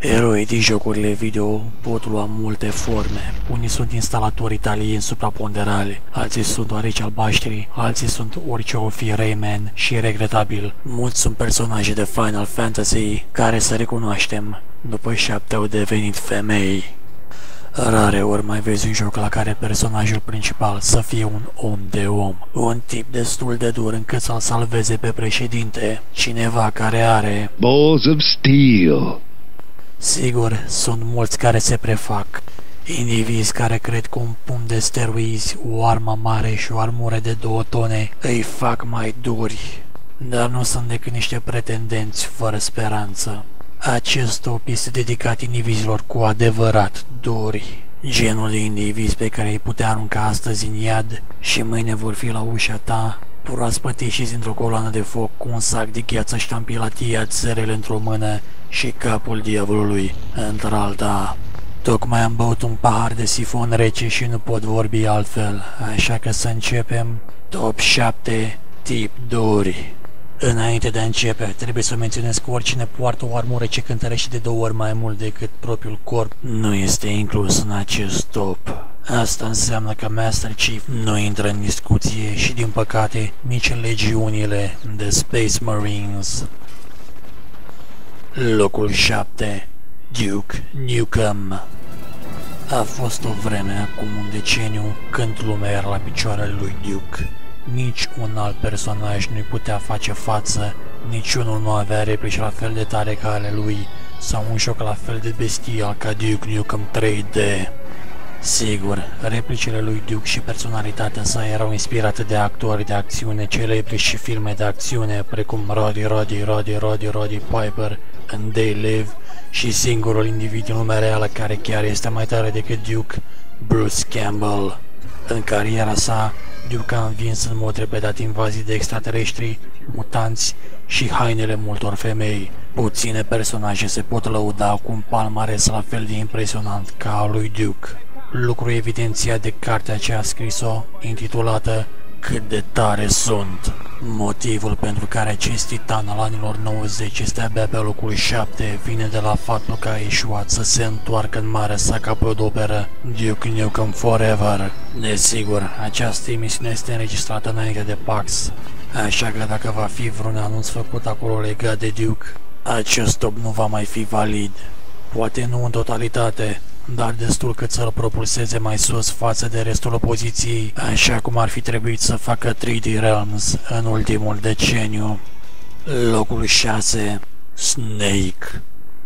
Eroii din jocurile video pot lua multe forme. Unii sunt instalatori italieni supraponderali, alții sunt oareci albaștri, alții sunt orice o fi Rayman și regretabil. Mulți sunt personaje de Final Fantasy care, să recunoaștem, după 7 au devenit femei. Rare ori mai vezi un joc la care personajul principal să fie un om de om, un tip destul de dur încât să-l salveze pe președinte, cineva care are balls of steel. Sigur, sunt mulți care se prefac, indivizi care cred că un pumn de steroizi, o armă mare și o armură de 2 tone îi fac mai duri, dar nu sunt decât niște pretendenți fără speranță. Acest top este dedicat indivizilor cu adevărat duri, genul de indivizi pe care îi putea arunca astăzi în iad și mâine vor fi la ușa ta, proaspătiți dintr-o coloană de foc cu un sac de gheață ștampilat iad, țărele într-o mână și capul diavolului într-alta. Tocmai am băut un pahar de sifon rece și nu pot vorbi altfel, așa că să începem. Top 7 tip duri. Înainte de a începe, trebuie să menționez că oricine poartă o armură ce cântărește de 2 ori mai mult decât propriul corp nu este inclus în acest top. Asta înseamnă că Master Chief nu intră în discuție și, din păcate, nici legiunile de Space Marines. Locul 7. Duke Nukem. A fost o vreme, acum un deceniu, când lumea era la picioarele lui Duke. Nici un alt personaj nu-i putea face față, niciunul nu avea replici la fel de tare ca ale lui, sau un joc la fel de bestial ca Duke Nukem 3D. Sigur, replicile lui Duke și personalitatea sa erau inspirate de actori de acțiune celebri și filme de acțiune precum Roddy Piper în They Live și singurul individ din lumea reală care chiar este mai tare decât Duke, Bruce Campbell. În cariera sa, Duke a învins în mod repetat invazii de extraterestri, mutanți și hainele multor femei. Puține personaje se pot lăuda cu un palmares la fel de impresionant ca al lui Duke. Lucru evidențiat de cartea ce a scris-o, intitulată Cât de tare sunt. Motivul pentru care acest titan al anilor 90 este abia pe locul 7 vine de la faptul că a ieșuat să se întoarcă în marea sa capodoperă Duke Nukem Forever. Desigur, această emisiune este înregistrată înainte de PAX, așa că dacă va fi vreun anunț făcut acolo legat de Duke, acest top nu va mai fi valid. Poate nu în totalitate, dar destul cât să-l propulseze mai sus față de restul opoziției, așa cum ar fi trebuit să facă 3D Realms în ultimul deceniu. Locul 6. Snake.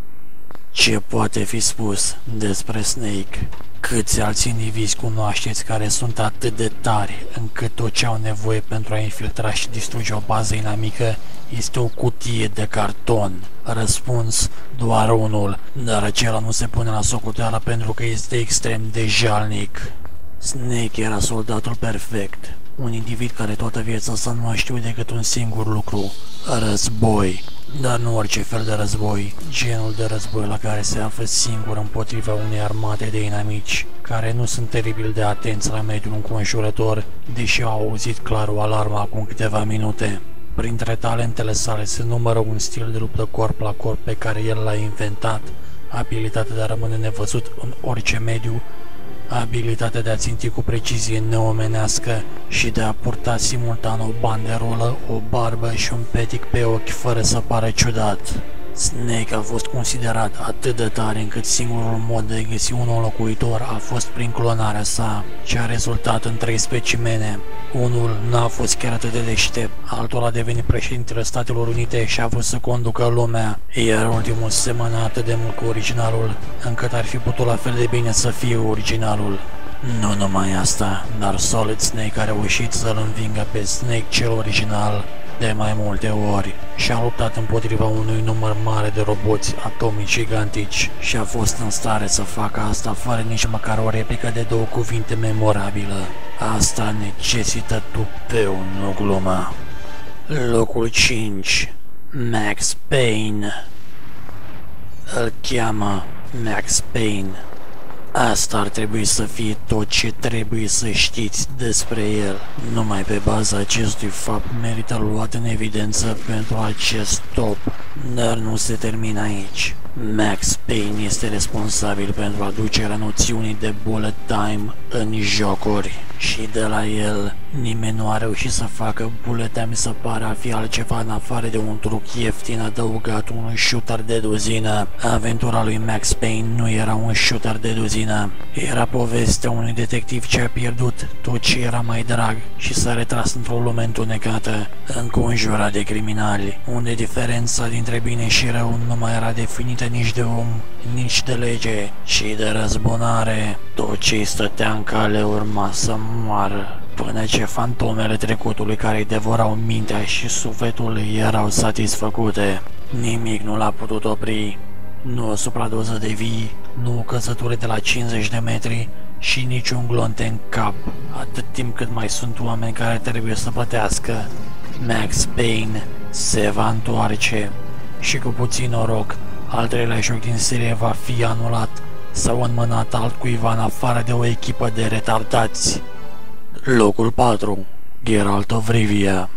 Ce poate fi spus despre Snake? Câți alți indivizi cunoașteți care sunt atât de tari încât tot ce au nevoie pentru a infiltra și distruge o bază inamică este o cutie de carton? Răspuns, doar unul, dar acela nu se pune la socoteală pentru că este extrem de jalnic. Snake era soldatul perfect, un individ care toată viața sa nu a știut decât un singur lucru: război. Dar nu orice fel de război, genul de război la care se află singur împotriva unei armate de inamici, care nu sunt teribil de atenți la mediul înconjurător, deși au auzit clar o alarmă acum câteva minute. Printre talentele sale se numără un stil de luptă corp la corp pe care el l-a inventat, abilitatea de a rămâne nevăzut în orice mediu, abilitatea de a ținti cu precizie neomenească și de a purta simultan o banderolă, o barbă și un petic pe ochi fără să pară ciudat. Snake a fost considerat atât de tare încât singurul mod de a găsi un înlocuitor a fost prin clonarea sa, ce a rezultat în 3 specimene. Unul n-a fost chiar atât de deștept, altul a devenit președintele Statelor Unite și a vrut să conducă lumea, iar ultimul semăna atât de mult cu originalul, încât ar fi putut la fel de bine să fie originalul. Nu numai asta, dar Solid Snake a reușit să-l învingă pe Snake cel original de mai multe ori și a luptat împotriva unui număr mare de roboți atomici gigantici și a fost în stare să facă asta fără nici măcar o replică de 2 cuvinte memorabilă. Asta necesită tupeu, nu glumă. Locul 5. Max Payne. Îl cheamă Max Payne. Asta ar trebui să fie tot ce trebuie să știți despre el. Numai pe baza acestui fapt merită luat în evidență pentru acest top. Dar nu se termină aici. Max Payne este responsabil pentru aducerea noțiunii de bullet time în jocuri și de la el nimeni nu a reușit să facă bullet time să pară a fi altceva în afară de un truc ieftin adăugat unui shooter de duzină. Aventura lui Max Payne nu era un shooter de duzină, era povestea unui detectiv ce a pierdut tot ce era mai drag și s-a retras într-o lume întunecată, înconjurat de criminali, unde diferența dintre bine și rău nu mai era definită nici de om, nici de lege, ci de răzbunare. Tot ce-i stătea în cale urma să moară, până ce fantomele trecutului care îi devorau mintea și sufletul erau satisfăcute. Nimic nu l-a putut opri, nu o supradoză de vii, nu o căsătură de la 50 de metri și niciun glonte în cap, atât timp cât mai sunt oameni care trebuie să plătească. Max Payne se va întoarce și cu puțin noroc, al treilea joc din serie va fi anulat sau înmânat altcuiva în afară de o echipă de retardați. Locul 4. Geralt of Rivia.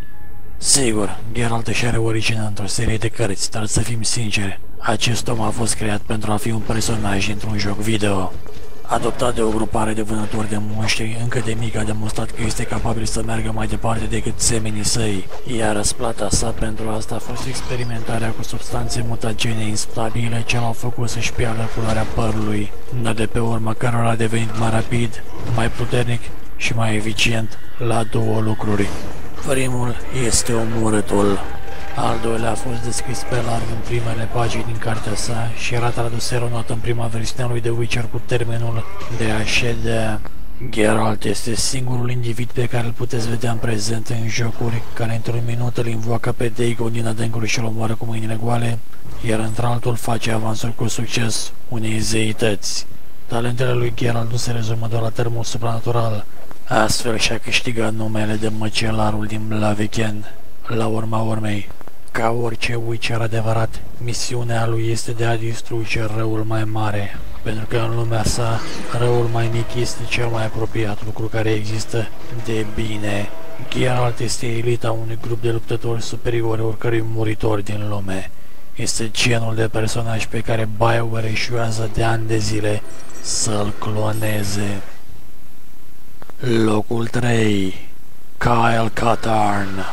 Sigur, Geralt își are originea într-o serie de cărți, dar să fim sinceri, acest om a fost creat pentru a fi un personaj într-un joc video. Adoptat de o grupare de vânători de monștri, încă de mic a demonstrat că este capabil să meargă mai departe decât semenii săi, iar răsplata sa pentru asta a fost experimentarea cu substanțe mutagene instabile ce l-au făcut să-și piardă culoarea părului, dar de pe urmă cărora a devenit mai rapid, mai puternic și mai eficient la două lucruri. Primul este omorâtul. Al doilea a fost descris pe larg în primele pagini din cartea sa și era tradus eronat în prima versiune a lui The Witcher cu termenul de a ședea. Geralt este singurul individ pe care îl puteți vedea în prezent în jocuri, care într-un minut îl invoacă pe Dagon din adâncuri și îl omoară cu mâinile goale, iar într-altul face avansuri cu succes unei zeități. Talentele lui Geralt nu se rezumă doar la termenul supranatural, astfel și-a câștigat numele de măcelarul din Blaviken. La urma urmei, ca orice Witcher adevărat, misiunea lui este de a distruge răul mai mare, pentru că în lumea sa, răul mai mic este cel mai apropiat lucru care există de bine. Geralt este elita unui grup de luptători superiori oricărui muritor din lume. Este genul de personaj pe care BioWare eșuează de ani de zile să-l cloneze. Locul 3. Kyle Katarn.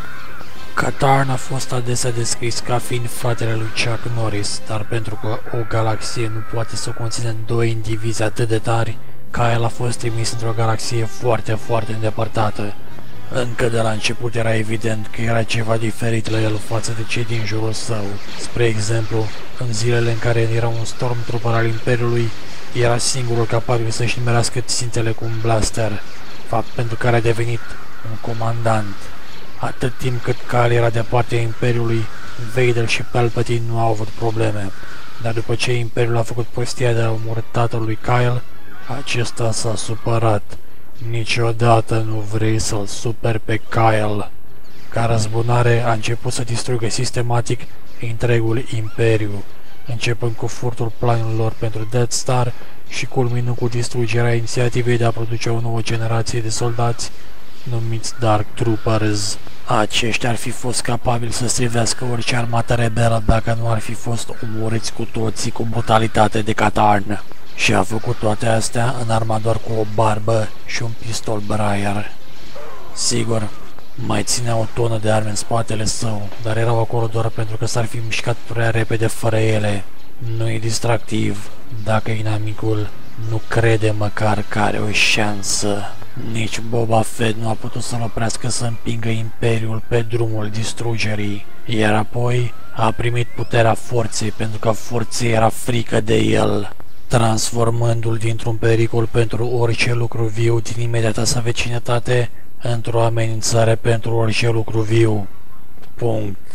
Katarn a fost adesea descris ca fiind fratele lui Chuck Norris, dar pentru că o galaxie nu poate să conțină doi indivizi atât de tari, Kyle a fost trimis într-o galaxie foarte îndepărtată. Încă de la început era evident că era ceva diferit la el față de cei din jurul său. Spre exemplu, în zilele în care era un stormtrooper al Imperiului, era singurul capabil să-și nimerească țintele cu un blaster, fapt pentru care a devenit un comandant. Atât timp cât Kyle era de partea Imperiului, Vader și Palpatine nu au avut probleme, dar după ce Imperiul a făcut prostia de a omorâ tatălui Kyle, acesta s-a supărat. Niciodată nu vrei să-l superi pe Kyle. Ca răzbunare a început să distrugă sistematic întregul Imperiu, începând cu furtul planurilor pentru Death Star și culminând cu distrugerea inițiativei de a produce o nouă generație de soldați numiți Dark Troopers. Aceștia ar fi fost capabili să strivească orice armată rebelă dacă nu ar fi fost omorâți cu toții cu brutalitate de Katarn. Și a făcut toate astea în arma doar cu o barbă și un pistol Briar. Sigur, mai ținea o tonă de arme în spatele său, dar erau acolo doar pentru că s-ar fi mișcat prea repede fără ele. Nu e distractiv dacă inamicul nu crede măcar că are o șansă. Nici Boba Fett nu a putut să-l oprească să împingă Imperiul pe drumul distrugerii, iar apoi a primit puterea forței pentru că forței era frică de el, transformându-l dintr-un pericol pentru orice lucru viu din imediata sa vecinătate într-o amenințare pentru orice lucru viu. Punct.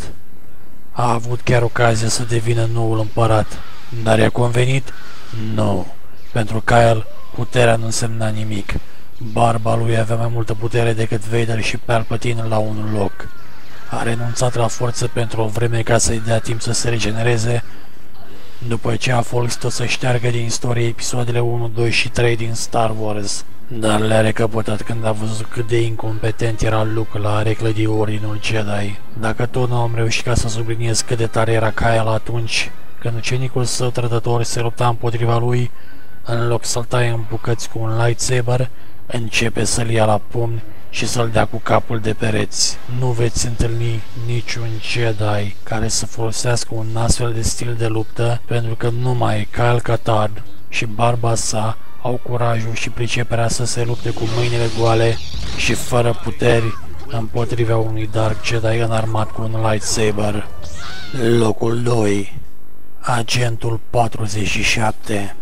A avut chiar ocazia să devină noul împărat, dar i-a convenit? Nu. Pentru Kyle, puterea nu însemna nimic. Barba lui avea mai multă putere decât Vader și Palpatine la un loc. A renunțat la forță pentru o vreme ca să-i dea timp să se regenereze, după ce a folosit-o să șteargă din istorie episoadele 1, 2 și 3 din Star Wars, dar le-a recăpătat când a văzut cât de incompetent era Luke la a reclădi Ordinul Jedi. Dacă tot nu am reușit ca să subliniez cât de tare era Kyle atunci, Când ucenicul său trădător se lupta împotriva lui, în loc să-l taie în bucăți cu un lightsaber, începe să-l ia la pumni și să-l dea cu capul de pereți. Nu veți întâlni niciun Jedi care să folosească un astfel de stil de luptă, pentru că numai Kyle Katarn și barba sa au curajul și priceperea să se lupte cu mâinile goale și fără puteri împotriva unui Dark Jedi înarmat cu un lightsaber. Locul 2. Agentul 47.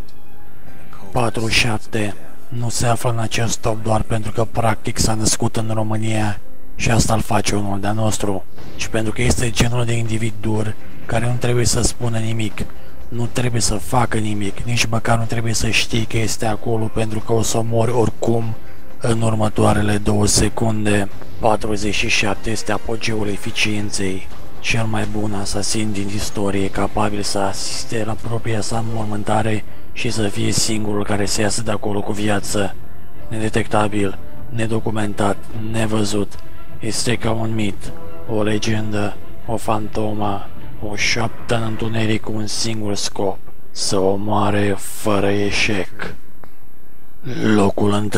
47 nu se află în acest top doar pentru că practic s-a născut în România și asta îl face unul de-a nostru, ci pentru că este genul de individ dur care nu trebuie să spună nimic, nu trebuie să facă nimic, nici măcar nu trebuie să știi că este acolo pentru că o să mori oricum în următoarele 2 secunde. 47 este apogeul eficienței, cel mai bun asasin din istorie, capabil să asiste la propria sa înmormântare și să fie singurul care să iasă de acolo cu viață. Nedetectabil, nedocumentat, nevăzut, este ca un mit, o legendă, o fantomă, o șoaptă în întuneric cu un singur scop, să omoare fără eșec. Locul 1.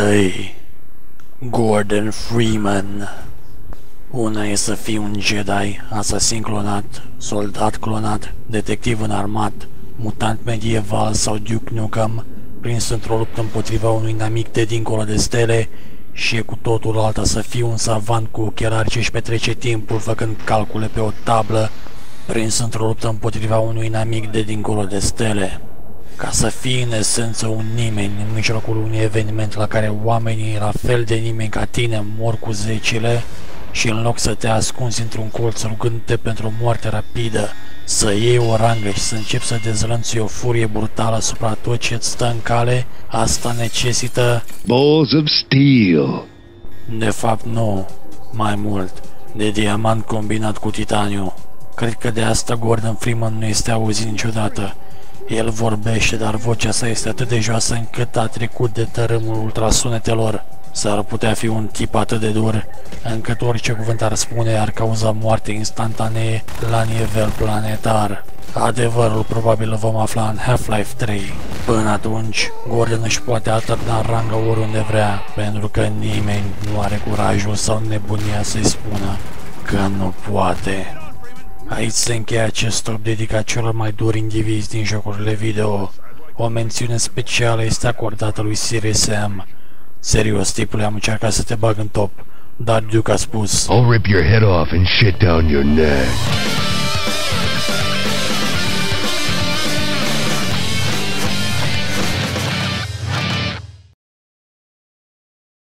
Gordon Freeman. Una e să fii un Jedi, asasin clonat, soldat clonat, detectiv înarmat, mutant medieval sau Duke Nukem, prins într-o luptă împotriva unui inamic de dincolo de stele, și e cu totul alta să fii un savant cu ochelari ce-și petrece timpul făcând calcule pe o tablă, prins într-o luptă împotriva unui inamic de dincolo de stele. Ca să fii în esență un nimeni în mijlocul unui eveniment la care oamenii la fel de nimeni ca tine mor cu zecile, și în loc să te ascunzi într-un colț rugându-te pentru o moarte rapidă, să iei o rangă și să începi să dezlănțui o furie brutală asupra tot ce-ți stă în cale, asta necesită... balls of steel. De fapt nu, mai mult, de diamant combinat cu titaniu. Cred că de asta Gordon Freeman nu este auzit niciodată. El vorbește, dar vocea sa este atât de joasă încât a trecut de tărâmul ultrasunetelor. S-ar putea fi un tip atât de dur, încât orice cuvânt ar spune ar cauza moarte instantanee la nivel planetar. Adevărul probabil îl vom afla în Half-Life 3. Până atunci, Gordon își poate alterna ranga oriunde vrea, pentru că nimeni nu are curajul sau nebunia să-i spună că nu poate. Aici se încheie acest top dedicat celor mai duri indivizi din jocurile video. O mențiune specială este acordată lui Serious Sam. Serios, tipule, am încercat să te bag în top, dar Duke a spus: I'll rip your head off and shit down your neck.